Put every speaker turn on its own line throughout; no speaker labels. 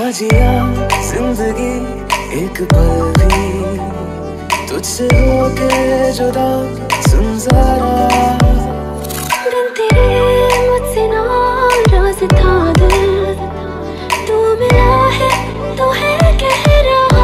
जिया जिंदगी एक पल भी तुझसे होके जुदा, सुन जरा तेरे मुझसे नाराज था दिल, तू मिला है तो है कह रहा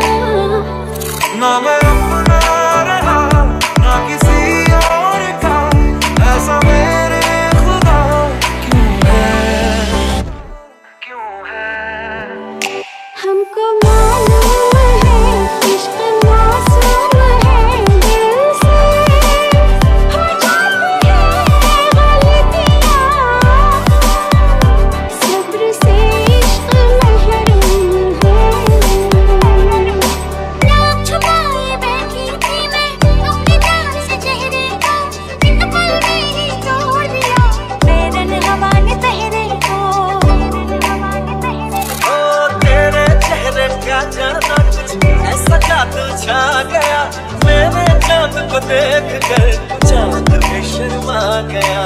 ना मैं अपना रहा ना किसी और का, ऐसा मेरे खुदा क्यों है, क्यों है। हमको मालूम है इश्क मासूम है, दिल से हो जाती है गलतियाँ, सब्र से इश्क महरूम है। ना छुपाए बैठी थी मैं अपने प्यार से चेहरे को, एक पल में ही तोड़ दिया बेरन हवा ने पहरे को। ओ तेरे चेहरे का जाना कुछ ऐसा जादू छा गया, मैंने चांद को देख कर चांद में शर्मा गया,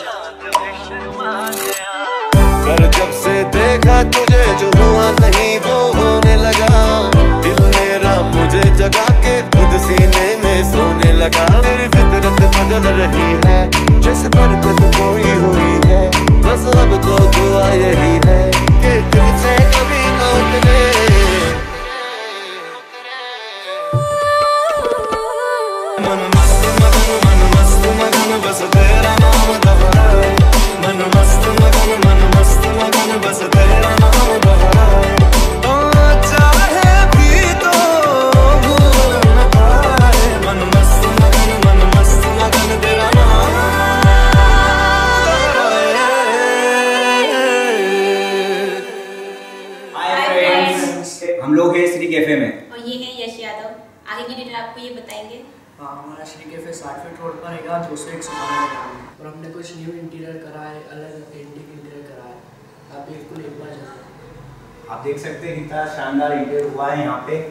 पर जब से देखा तुझे जो हुआ नहीं वो होने लगा, दिल मेरा मुझे जगा के खुद सीने में सोने लगा। तेरी फितरत बदल रही है जैसे बरकत कोई हुई है, बस अब तो दुआ यही है कि तुझसे कभी न उतरे। मन मस्त मगन बस तेरा नाम दोहराए, मन मस्त मगन बस तेरा नाम दोहराए, ओ चाहे भी तो भूल न पाए, मन मस्त मगन तेरा नाम दोहराए।
हाय फ्रेंड्स, हम लोग हैं श्री कैफे में
और ये है यश यादव। आगे की डिटेल आपको ये बताएंगे।
हाँ, हमारा श्री कैफे 60 फीट रोड पर रहेगा, 201 सुपारी और हमने कुछ न्यू इंटीरियर करा है, अलग पेंटिंग इंटीरियर करा है, आप बिल्कुल एक बार जाइए।
आप देख सकते हैं कितना शानदार इंटीरियर हुआ है यहाँ पे।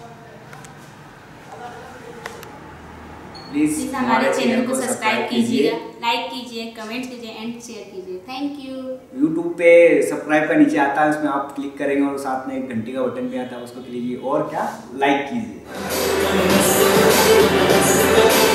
प्लीज हमारे चैनल को सब्सक्राइब कीजिएगा, लाइक कीजिए, कमेंट कीजिए एंड शेयर कीजिए। Thank you.
यूट्यूब पे सब्सक्राइब का नीचे आता है, उसमें आप क्लिक करेंगे और साथ में एक घंटी का बटन भी आता है, उसको क्लिक कीजिए और क्या लाइक कीजिए।